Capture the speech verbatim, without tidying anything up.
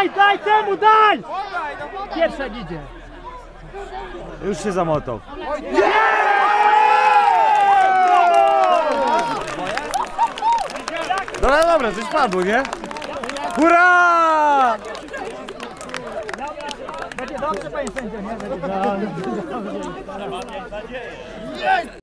Daj, daj temu, daj! Pierwsza idzie. Już się zamotał. Dobra, dobra, coś padło, nie? Hurra! Będzie dobrze, panie sędzio, nie? Będzie dobrze.